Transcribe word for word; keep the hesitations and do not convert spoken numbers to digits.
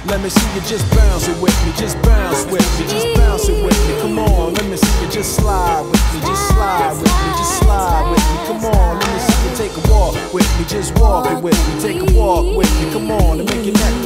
Let me see you just bounce it with me, just bounce with me, just bounce it with me. Come on, let me see you just slide with me, just slide with me, just slide with me. Come on, let me see you take a walk with me, just walk it with me, take a walk with me. Come on, and make your neck